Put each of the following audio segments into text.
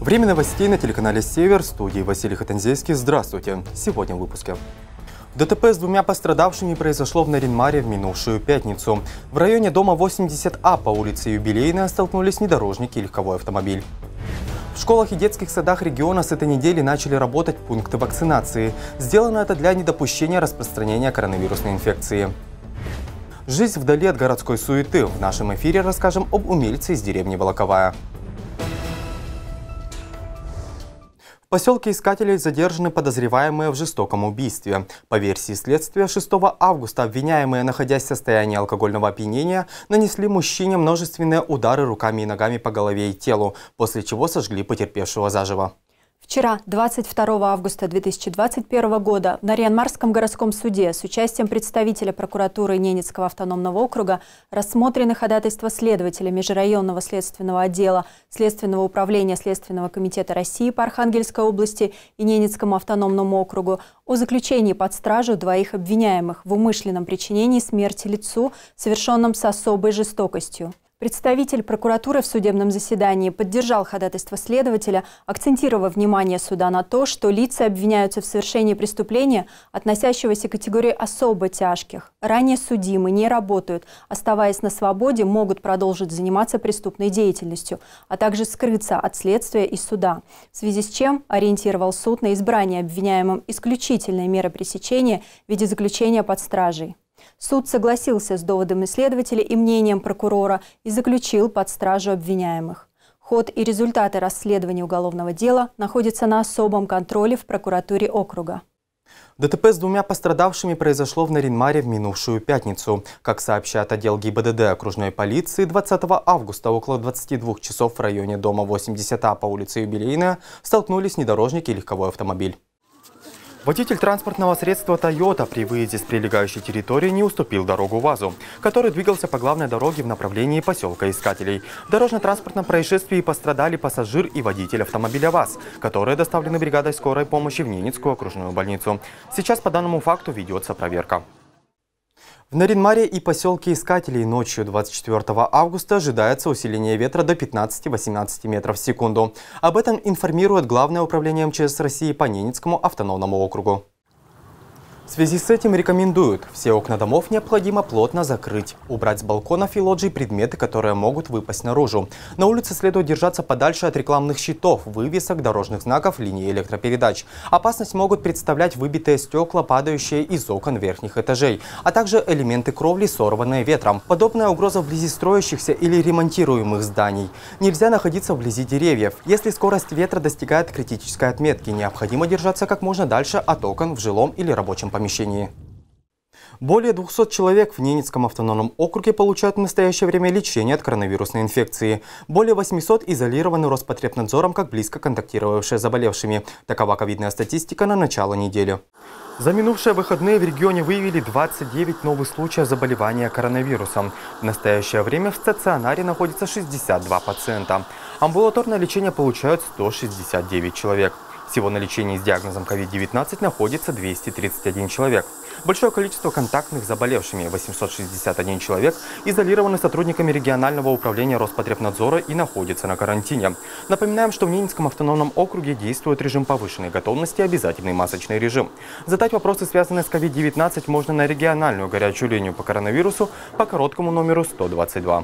Время новостей на телеканале «Север», в студии Василий Хатанзейский. Здравствуйте! Сегодня в выпуске. ДТП с двумя пострадавшими произошло в Нарин-Маре в минувшую пятницу. В районе дома 80А по улице Юбилейная столкнулись внедорожник и легковой автомобиль. В школах и детских садах региона с этой недели начали работать пункты вакцинации. Сделано это для недопущения распространения коронавирусной инфекции. Жизнь вдали от городской суеты. В нашем эфире расскажем об умельце из деревни Волоковая. В поселке Искателей задержаны подозреваемые в жестоком убийстве. По версии следствия, 6 августа обвиняемые, находясь в состоянии алкогольного опьянения, нанесли мужчине множественные удары руками и ногами по голове и телу, после чего сожгли потерпевшего заживо. Вчера, 22 августа 2021 года, в Нарьян-Марском городском суде с участием представителя прокуратуры Ненецкого автономного округа рассмотрены ходатайства следователя Межрайонного следственного отдела Следственного управления Следственного комитета России по Архангельской области и Ненецкому автономному округу о заключении под стражу двоих обвиняемых в умышленном причинении смерти лицу, совершенном с особой жестокостью. Представитель прокуратуры в судебном заседании поддержал ходатайство следователя, акцентировав внимание суда на то, что лица обвиняются в совершении преступления, относящегося к категории особо тяжких. Ранее судимые не работают, оставаясь на свободе, могут продолжить заниматься преступной деятельностью, а также скрыться от следствия и суда. В связи с чем ориентировал суд на избрание обвиняемым исключительной меры пресечения в виде заключения под стражей. Суд согласился с доводами следователя и мнением прокурора и заключил под стражу обвиняемых. Ход и результаты расследования уголовного дела находятся на особом контроле в прокуратуре округа. ДТП с двумя пострадавшими произошло в Нарин-Маре в минувшую пятницу. Как сообщает отдел ГИБДД окружной полиции, 20 августа около 22 часов в районе дома 80А по улице Юбилейная столкнулись внедорожник и легковой автомобиль. Водитель транспортного средства «Тойота» при выезде с прилегающей территории не уступил дорогу ВАЗу, который двигался по главной дороге в направлении поселка Искателей. В дорожно-транспортном происшествии пострадали пассажир и водитель автомобиля ВАЗ, которые доставлены бригадой скорой помощи в Ненецкую окружную больницу. Сейчас по данному факту ведется проверка. В Нарин-Маре и поселке Искателей ночью 24 августа ожидается усиление ветра до 15-18 метров в секунду. Об этом информирует Главное управление МЧС России по Ненецкому автономному округу. В связи с этим рекомендуют: все окна домов необходимо плотно закрыть, убрать с балконов и лоджий предметы, которые могут выпасть наружу. На улице следует держаться подальше от рекламных щитов, вывесок, дорожных знаков, линий электропередач. Опасность могут представлять выбитые стекла, падающие из окон верхних этажей, а также элементы кровли, сорванные ветром. Подобная угроза вблизи строящихся или ремонтируемых зданий. Нельзя находиться вблизи деревьев. Если скорость ветра достигает критической отметки, необходимо держаться как можно дальше от окон в жилом или рабочем помещении. Более 200 человек в Ненецком автономном округе получают в настоящее время лечение от коронавирусной инфекции. Более 800 изолированы Роспотребнадзором как близко контактировавшие с заболевшими. Такова ковидная статистика на начало недели. За минувшие выходные в регионе выявили 29 новых случаев заболевания коронавирусом. В настоящее время в стационаре находится 62 пациента. Амбулаторное лечение получают 169 человек. Всего на лечении с диагнозом COVID-19 находится 231 человек. Большое количество контактных с заболевшими, 861 человек, изолированы сотрудниками регионального управления Роспотребнадзора и находятся на карантине. Напоминаем, что в Ненецком автономном округе действует режим повышенной готовности, обязательный масочный режим. Задать вопросы, связанные с COVID-19, можно на региональную горячую линию по коронавирусу по короткому номеру 122.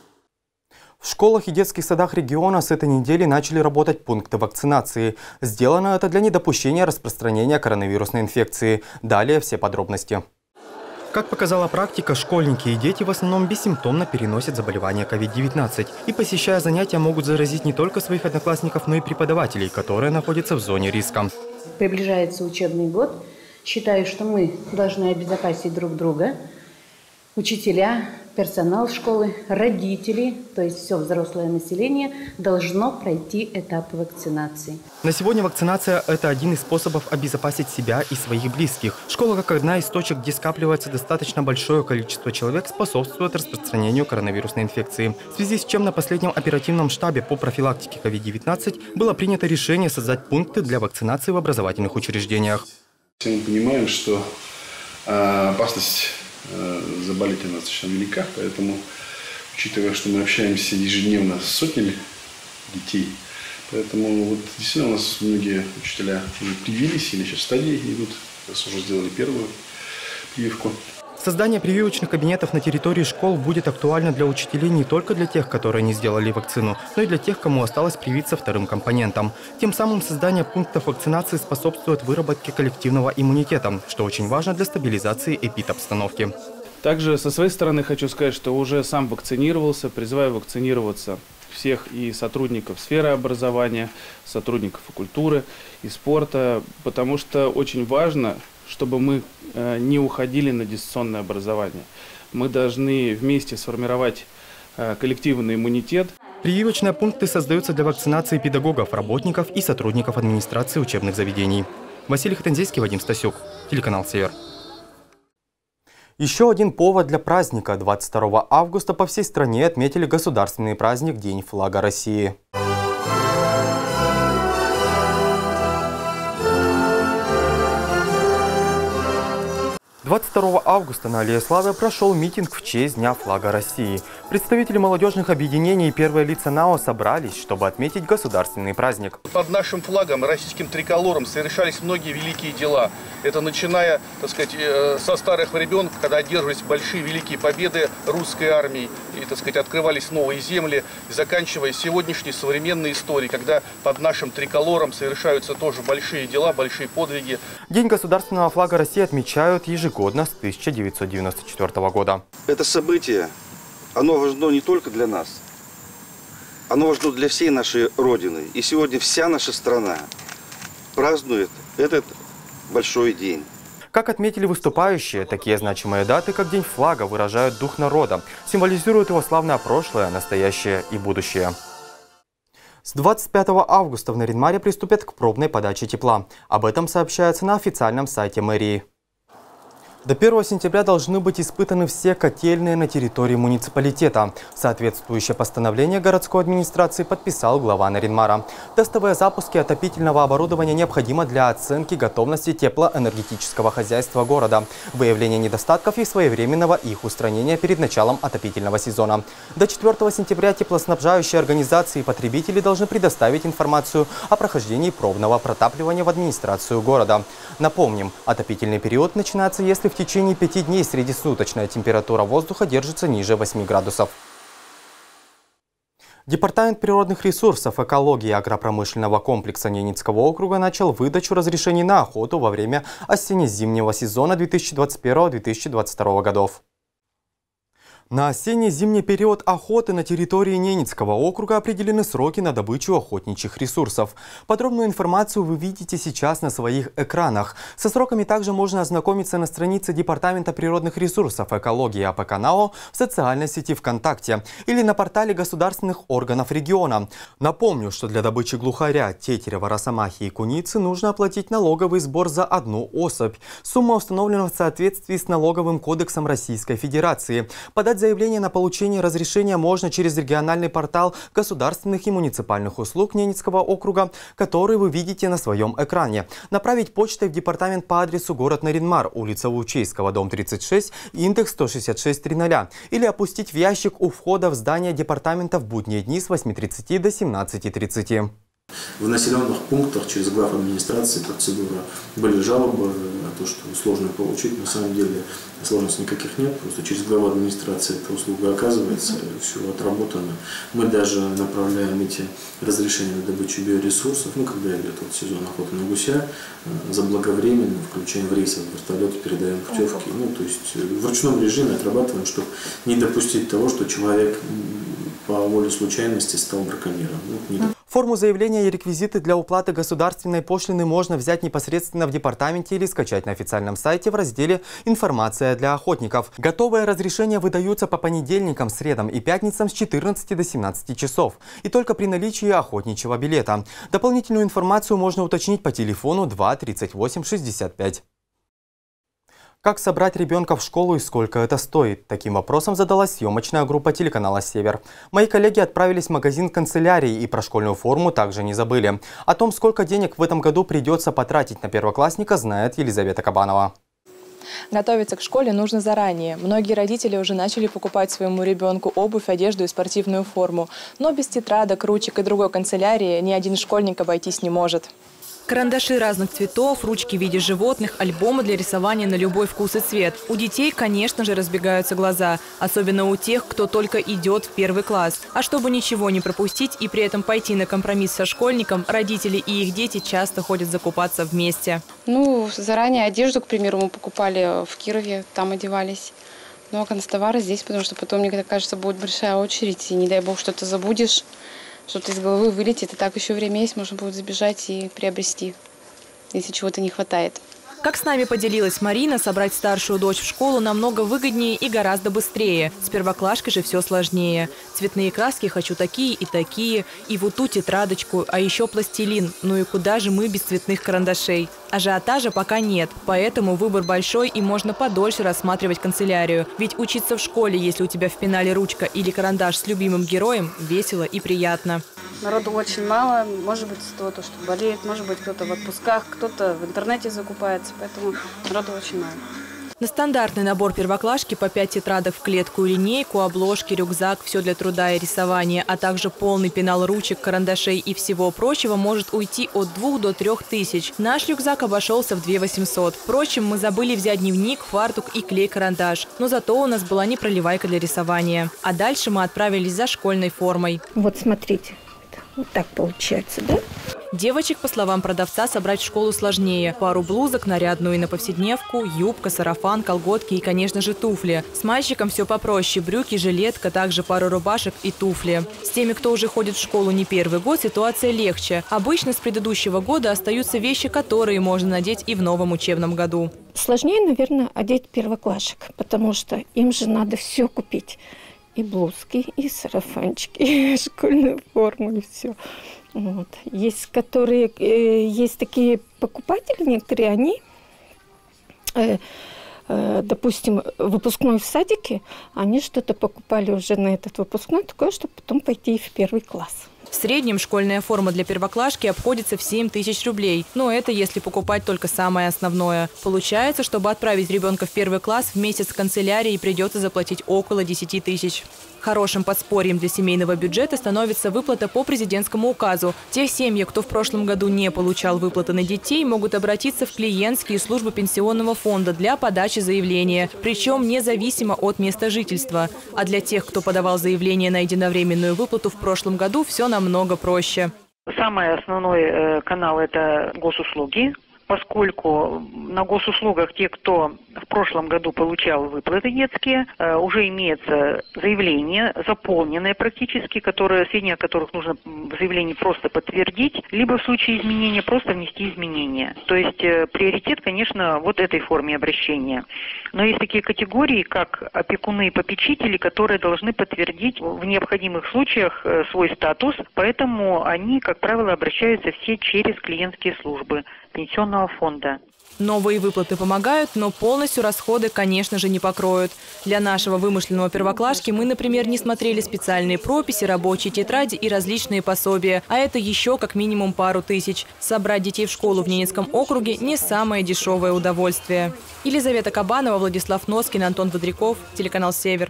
В школах и детских садах региона с этой недели начали работать пункты вакцинации. Сделано это для недопущения распространения коронавирусной инфекции. Далее все подробности. Как показала практика, школьники и дети в основном бессимптомно переносят заболевание COVID-19. И, посещая занятия, могут заразить не только своих одноклассников, но и преподавателей, которые находятся в зоне риска. Приближается учебный год. Считаю, что мы должны обезопасить друг друга. Учителя, персонал школы, родители, то есть все взрослое население должно пройти этап вакцинации. На сегодня вакцинация – это один из способов обезопасить себя и своих близких. Школа, как одна из точек, где скапливается достаточно большое количество человек, способствует распространению коронавирусной инфекции. В связи с чем на последнем оперативном штабе по профилактике COVID-19 было принято решение создать пункты для вакцинации в образовательных учреждениях. Все мы понимаем, что опасность заболеть она достаточно велика, поэтому, учитывая, что мы общаемся ежедневно с сотнями детей, Поэтому вот действительно у нас многие учителя привились или сейчас в стадии идут, уже сделали первую прививку. Создание прививочных кабинетов на территории школ будет актуально для учителей не только для тех, которые не сделали вакцину, но и для тех, кому осталось привиться вторым компонентом. Тем самым создание пунктов вакцинации способствует выработке коллективного иммунитета, что очень важно для стабилизации эпидобстановки. Также со своей стороны хочу сказать, что уже сам вакцинировался, призываю вакцинироваться всех и сотрудников сферы образования, сотрудников и культуры, и спорта, потому что очень важно, чтобы мы не уходили на дистанционное образование. Мы должны вместе сформировать коллективный иммунитет. Прививочные пункты создаются для вакцинации педагогов, работников и сотрудников администрации учебных заведений. Василий Хатанзейский, Вадим Стасюк, телеканал «Север». Еще один повод для праздника. 22 августа по всей стране отметили государственный праздник День флага России. 22 августа на Аллее Славы прошел митинг в честь Дня флага России. Представители молодежных объединений и первые лица НАО собрались, чтобы отметить государственный праздник. Под нашим флагом, российским триколором, совершались многие великие дела. Это начиная, так сказать, со старых времен, когда одерживались большие великие победы русской армии, и, так сказать, открывались новые земли, и заканчивая сегодняшней современной историей, когда под нашим триколором совершаются тоже большие дела, большие подвиги. День государственного флага России отмечают ежегодно с 1994 года. Это событие, оно важно не только для нас, оно важно для всей нашей Родины. И сегодня вся наша страна празднует этот большой день. Как отметили выступающие, такие значимые даты, как День флага, выражают дух народа, символизируют его славное прошлое, настоящее и будущее. С 25 августа в Нарин-Маре приступят к пробной подаче тепла. Об этом сообщается на официальном сайте мэрии. До 1 сентября должны быть испытаны все котельные на территории муниципалитета. Соответствующее постановление городской администрации подписал глава Нарин-Мара. Тестовые запуски отопительного оборудования необходимы для оценки готовности теплоэнергетического хозяйства города, выявления недостатков и своевременного их устранения перед началом отопительного сезона. До 4 сентября теплоснабжающие организации и потребители должны предоставить информацию о прохождении пробного протапливания в администрацию города. Напомним, отопительный период начинается, если в течение 5 дней среднесуточная температура воздуха держится ниже 8 градусов. Департамент природных ресурсов, экологии и агропромышленного комплекса Ненецкого округа начал выдачу разрешений на охоту во время осенне-зимнего сезона 2021-2022 годов. На осенне-зимний период охоты на территории Ненецкого округа определены сроки на добычу охотничьих ресурсов. Подробную информацию вы видите сейчас на своих экранах. Со сроками также можно ознакомиться на странице Департамента природных ресурсов, экологии АПК НАО в социальной сети ВКонтакте или на портале государственных органов региона. Напомню, что для добычи глухаря, тетерева, росомахи и куницы нужно оплатить налоговый сбор за одну особь. Сумма установлена в соответствии с налоговым кодексом Российской Федерации. Подать заявление на получение разрешения можно через региональный портал государственных и муниципальных услуг Ненецкого округа, который вы видите на своем экране. Направить почтой в департамент по адресу город Нарин-Мар, улица Лучейского, дом 36, индекс 166-00. Или опустить в ящик у входа в здание департамента в будние дни с 8:30 до 17:30. В населенных пунктах через глав администрации процедура были жалобы на то, что сложно получить. На самом деле сложностей никаких нет, просто через главу администрации эта услуга оказывается, все отработано. Мы даже направляем эти разрешения на добычу биоресурсов, когда идет сезон охоты на гуся, заблаговременно включаем в рейсовый вертолет, передаем путевки. То есть в ручном режиме отрабатываем, чтобы не допустить того, что человек по воле случайности стал браконьером. Форму заявления и реквизиты для уплаты государственной пошлины можно взять непосредственно в департаменте или скачать на официальном сайте в разделе «Информация для охотников». Готовые разрешения выдаются по понедельникам, средам и пятницам с 14 до 17 часов. И только при наличии охотничьего билета. Дополнительную информацию можно уточнить по телефону 2 38 65. Как собрать ребенка в школу и сколько это стоит? Таким вопросом задалась съемочная группа телеканала «Север». Мои коллеги отправились в магазин канцелярии и про школьную форму также не забыли. О том, сколько денег в этом году придется потратить на первоклассника, знает Елизавета Кабанова. Готовиться к школе нужно заранее. Многие родители уже начали покупать своему ребенку обувь, одежду и спортивную форму. Но без тетрадок, ручек и другой канцелярии ни один школьник обойтись не может. Карандаши разных цветов, ручки в виде животных, альбомы для рисования на любой вкус и цвет. У детей, конечно же, разбегаются глаза. Особенно у тех, кто только идет в первый класс. А чтобы ничего не пропустить и при этом пойти на компромисс со школьником, родители и их дети часто ходят закупаться вместе. Заранее одежду, к примеру, мы покупали в Кирове, там одевались. Ну, а канцтовары здесь, потому что потом, мне кажется, будет большая очередь. И не дай бог, что-то забудешь. Что-то из головы вылетит, и так еще время есть, можно будет забежать и приобрести, если чего-то не хватает. Как с нами поделилась Марина, собрать старшую дочь в школу намного выгоднее и гораздо быстрее. С первоклашкой же все сложнее. Цветные краски хочу такие и такие, и вот ту тетрадочку, а еще пластилин. Ну и куда же мы без цветных карандашей? Ажиотажа пока нет, поэтому выбор большой и можно подольше рассматривать канцелярию. Ведь учиться в школе, если у тебя в пенале ручка или карандаш с любимым героем, весело и приятно. Народу очень мало, может быть, кто-то что болеет, может быть, кто-то в отпусках, кто-то в интернете закупается, поэтому народу очень мало. На стандартный набор первоклашки по 5 тетрадок в клетку и линейку, обложки, рюкзак, все для труда и рисования, а также полный пенал ручек, карандашей и всего прочего может уйти от 2 до 3 тысяч. Наш рюкзак обошелся в 2 800. Впрочем, мы забыли взять дневник, фартук и клей-карандаш. Но зато у нас была непроливайка для рисования. А дальше мы отправились за школьной формой. Вот смотрите. Вот так получается, да? Девочек, по словам продавца, собрать в школу сложнее. Пару блузок, нарядную и на повседневку, юбка, сарафан, колготки и, конечно же, туфли. С мальчиком все попроще. Брюки, жилетка, также пару рубашек и туфли. С теми, кто уже ходит в школу не первый год, ситуация легче. Обычно с предыдущего года остаются вещи, которые можно надеть и в новом учебном году. Сложнее, наверное, одеть первоклашек, потому что им же надо все купить. И блузки, и сарафанчики, и школьную форму, и все. Вот. Есть такие покупатели, некоторые, они, допустим, выпускной в садике, они что-то покупали уже на этот выпускной, такое, чтобы потом пойти в первый класс. В среднем школьная форма для первоклашки обходится в 7 тысяч рублей. Но это если покупать только самое основное. Получается, чтобы отправить ребенка в первый класс, в месяц канцелярии придется заплатить около 10 тысяч. Хорошим подспорьем для семейного бюджета становится выплата по президентскому указу. Те семьи, кто в прошлом году не получал выплаты на детей, могут обратиться в клиентские службы пенсионного фонда для подачи заявления. Причем независимо от места жительства. А для тех, кто подавал заявление на единовременную выплату в прошлом году, все намного проще. Самый основной канал – это госуслуги. Поскольку на госуслугах те, кто в прошлом году получал выплаты детские, уже имеется заявление, заполненное практически, сведения о которых нужно в заявлении просто подтвердить, либо в случае изменения просто внести изменения. То есть приоритет, конечно, вот этой форме обращения. Но есть такие категории, как опекуны и попечители, которые должны подтвердить в необходимых случаях свой статус, поэтому они, как правило, обращаются все через клиентские службы пенсионного фонда. Новые выплаты помогают, но полностью расходы, конечно же, не покроют. Для нашего вымышленного первоклашки мы, например, не смотрели специальные прописи, рабочие тетради и различные пособия. А это еще как минимум пару тысяч. Собрать детей в школу в Ненецком округе – не самое дешевое удовольствие. Елизавета Кабанова, Владислав Носкин, Антон Бодряков, телеканал «Север».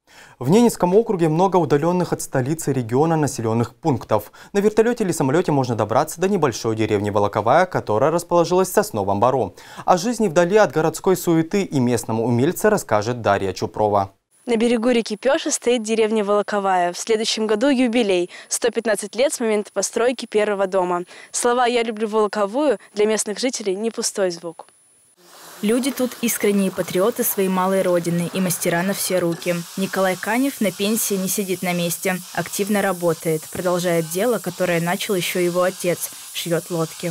В Ненецком округе много удаленных от столицы региона населенных пунктов. На вертолете или самолете можно добраться до небольшой деревни Волоковая, которая расположилась в Сосновом Бору. О жизни вдали от городской суеты и местном умельце расскажет Дарья Чупрова. На берегу реки Пёша стоит деревня Волоковая. В следующем году юбилей – 115 лет с момента постройки первого дома. Слова «Я люблю Волоковую» для местных жителей не пустой звук. Люди тут искренние патриоты своей малой родины и мастера на все руки. Николай Канев на пенсии не сидит на месте. Активно работает. Продолжает дело, которое начал еще его отец. Шьет лодки.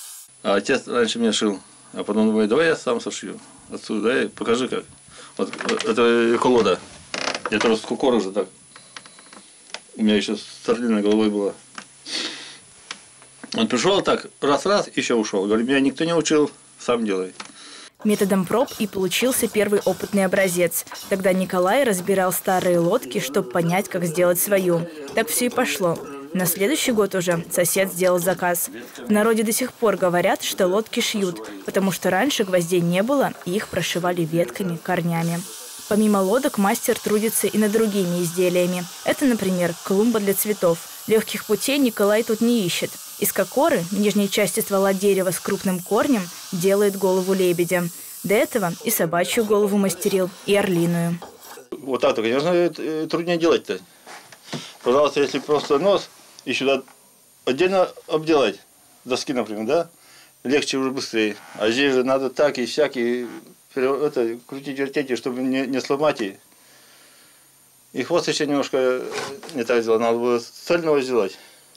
А отец раньше меня шил. А потом говорит, давай я сам сошью. Отсюда, дай, покажи как. Вот это колода. Это раскукор уже так. У меня еще с орлиной головой была. Он пришел так, раз-раз, еще ушел. Говорит, меня никто не учил, сам делай. Методом проб и получился первый опытный образец. Тогда Николай разбирал старые лодки, чтобы понять, как сделать свою. Так все и пошло. На следующий год уже сосед сделал заказ. В народе до сих пор говорят, что лодки шьют, потому что раньше гвоздей не было, и их прошивали ветками, корнями. Помимо лодок мастер трудится и над другими изделиями. Это, например, клумба для цветов. Легких путей Николай тут не ищет. Из кокоры, нижней части ствола дерева с крупным корнем, делает голову лебедя. До этого и собачью голову мастерил, и орлиную. Вот так-то, конечно, труднее делать-то. Пожалуйста, если просто нос и сюда отдельно обделать, доски, например, да, легче уже быстрее. А здесь же надо так и сяк, и это, крутить, вертеть, чтобы не сломать. И хвост еще немножко не так сделал, надо было цельного сделать.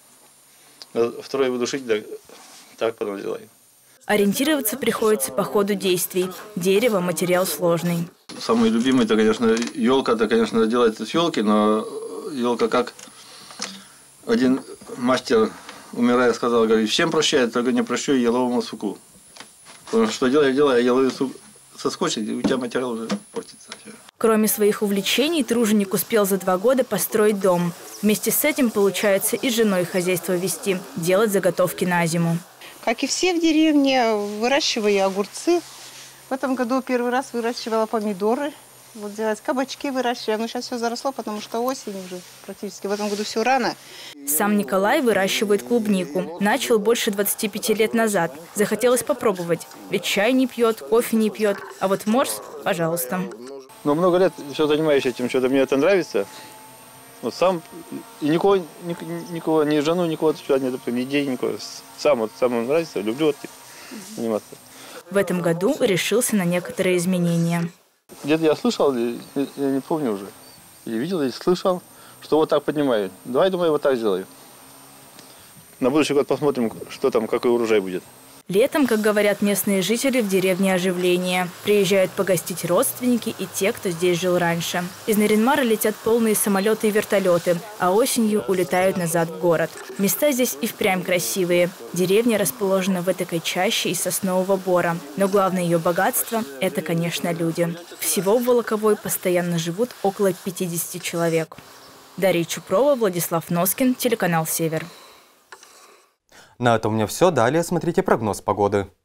Второй буду шить, так потом сделаю. Ориентироваться приходится по ходу действий. Дерево – материал сложный. Самый любимый, это, конечно, елка. Это, конечно, делается с елки, но елка как один мастер, умирая, сказал, говорит, всем прощает, только не прощу еловому суку. Потому что делаю, а еловый сук соскочит, и у тебя материал уже портится. Кроме своих увлечений, труженик успел за 2 года построить дом. Вместе с этим получается и женой хозяйство вести, делать заготовки на зиму. Как и все в деревне, выращиваю огурцы. В этом году первый раз выращивала помидоры. Вот делать кабачки выращиваю. Но сейчас все заросло, потому что осень уже практически. В этом году все рано. Сам Николай выращивает клубнику. Начал больше 25 лет назад. Захотелось попробовать. Ведь чай не пьет, кофе не пьет. А вот морс – пожалуйста. Но много лет все занимаюсь этим, что-то мне это нравится. Вот сам, и никого, ни жену, никого сюда нет, ни детей, никого. Сам нравится, люблю вот заниматься. В этом году решился на некоторые изменения. Где-то я слышал, я не помню уже, и видел, и слышал, что вот так поднимают. Давай, думаю, вот так сделаю. На будущий год посмотрим, что там, какой урожай будет. Летом, как говорят местные жители, в деревне оживление. Приезжают погостить родственники и те, кто здесь жил раньше. Из Нарьян-Мара летят полные самолеты и вертолеты, а осенью улетают назад в город. Места здесь и впрямь красивые. Деревня расположена в этой чаще из соснового бора. Но главное ее богатство – это, конечно, люди. Всего в Волоковой постоянно живут около 50 человек. Дарья Чупрова, Владислав Носкин, телеканал «Север». На этом у меня все. Далее смотрите прогноз погоды.